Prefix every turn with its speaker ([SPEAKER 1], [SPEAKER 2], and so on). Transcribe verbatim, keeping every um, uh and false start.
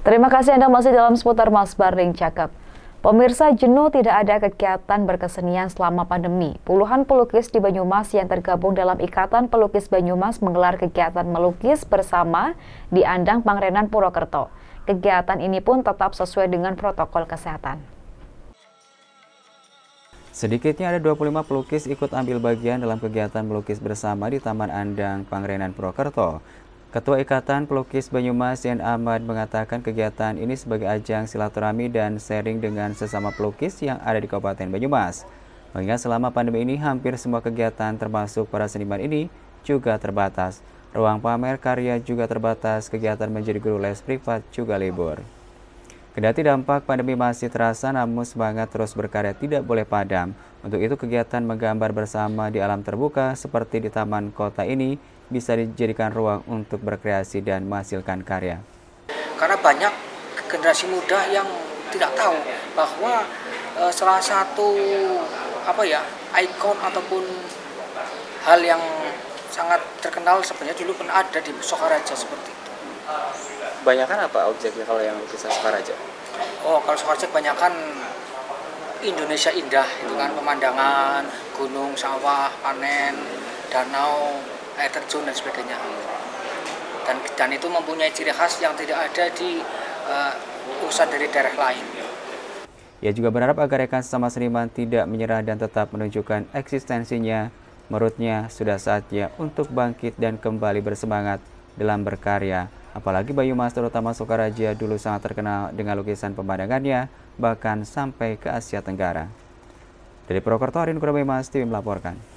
[SPEAKER 1] Terima kasih Anda masih dalam seputar Mas Barding Cakep. Pemirsa, jenuh tidak ada kegiatan berkesenian selama pandemi. Puluhan pelukis di Banyumas yang tergabung dalam Ikatan Pelukis Banyumas menggelar kegiatan melukis bersama di Andang Pangrenan Purwokerto. Kegiatan ini pun tetap sesuai dengan protokol kesehatan.
[SPEAKER 2] Sedikitnya ada dua puluh lima pelukis ikut ambil bagian dalam kegiatan melukis bersama di Taman Andang Pangrenan Purwokerto. Ketua Ikatan Pelukis Banyumas Yen Ahmad mengatakan kegiatan ini sebagai ajang silaturahmi dan sharing dengan sesama pelukis yang ada di Kabupaten Banyumas. Mengingat selama pandemi ini hampir semua kegiatan termasuk para seniman ini juga terbatas. Ruang pamer karya juga terbatas, kegiatan menjadi guru les privat juga libur. Kendati dampak pandemi masih terasa, namun semangat terus berkarya tidak boleh padam. Untuk itu kegiatan menggambar bersama di alam terbuka seperti di Taman Kota ini bisa dijadikan ruang untuk berkreasi dan menghasilkan karya.
[SPEAKER 3] Karena banyak generasi muda yang tidak tahu bahwa e, salah satu apa ya ikon ataupun hal yang sangat terkenal sebenarnya dulu pernah ada di Sokaraja seperti itu.
[SPEAKER 4] Kebanyakan apa objeknya kalau yang lukisan Sokaraja?
[SPEAKER 3] Oh, kalau Sokaraja kebanyakan Indonesia indah, itu kan pemandangan, gunung, sawah, panen, danau, air terjun dan sebagainya. Dan dan itu mempunyai ciri khas yang tidak ada di uh, usaha dari daerah lain.
[SPEAKER 2] Ia juga berharap agar rekan sesama seniman tidak menyerah dan tetap menunjukkan eksistensinya. Menurutnya sudah saatnya untuk bangkit dan kembali bersemangat dalam berkarya. Apalagi Banyumas terutama Sokaraja dulu sangat terkenal dengan lukisan pemandangannya, bahkan sampai ke Asia Tenggara. Dari Purwokerto, Arin Kurabaymas T V melaporkan.